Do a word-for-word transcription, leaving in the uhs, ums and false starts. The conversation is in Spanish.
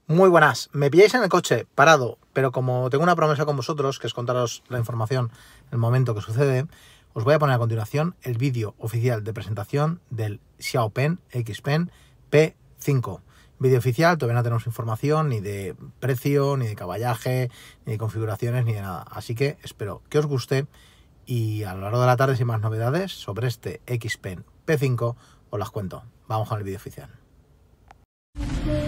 Muy buenas, me pilláis en el coche, parado, pero como tengo una promesa con vosotros, que es contaros la información en el momento que sucede, os voy a poner a continuación el vídeo oficial de presentación del Xiaopen X Pen P cinco. Vídeo oficial, todavía no tenemos información ni de precio, ni de caballaje, ni de configuraciones, ni de nada. Así que espero que os guste y a lo largo de la tarde, sin más novedades sobre este X Pen P cinco, os las cuento. Vamos con el vídeo oficial.